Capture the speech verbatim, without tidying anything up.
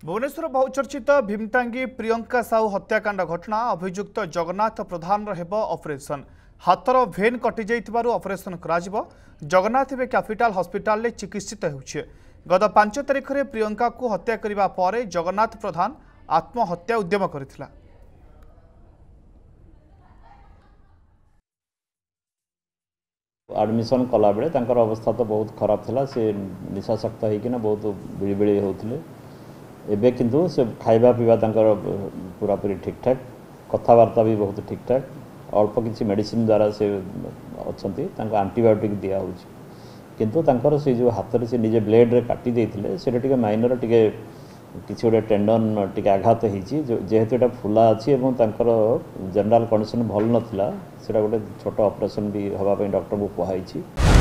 भुवनेश्वर बहुचर्चित भीमटांगी प्रियंका साहू हत्याकांड घटना अभियुक्त जगन्नाथ प्रधान ऑपरेशन हाथर भेन कटि जाइथिबारु ऑपरेशन कराजिबो। जगन्नाथ एवं कैपिटल हॉस्पिटल चिकित्सित होउछे। गत पांच तारिख में प्रियंका को हत्या करिबा परे जगन्नाथ प्रधान आत्महत्या उद्यम करथिला। एडमिशन कला बेले तांकर अवस्था तो बहुत खराब थिला। से निशाशक्त होइकिना बहुत बिळिबिळि होउथिले। एबे किंतु से खाइबा पीवा तांकर पूरा पूरी ठीक ठाक, कथबार्ता भी बहुत ठीक ठाक। अल्प किसी मेडिसिन द्वारा से अच्छी आंटीबायोटिक दिया होउछि। किंतु तांकर से जो हाथ रे से निजे ब्लेड रे काटी देथिले सेटा टिके माइनर टिके किसी गोटे टेंडन टिके आघात होइछि। जेहेतु एटा फुला अछि एवं तांकर जनरल कंडीशन भल नथिला, सेटा गोटे छोट ऑपरेशन भी हवा पे डॉक्टर को कहैछि।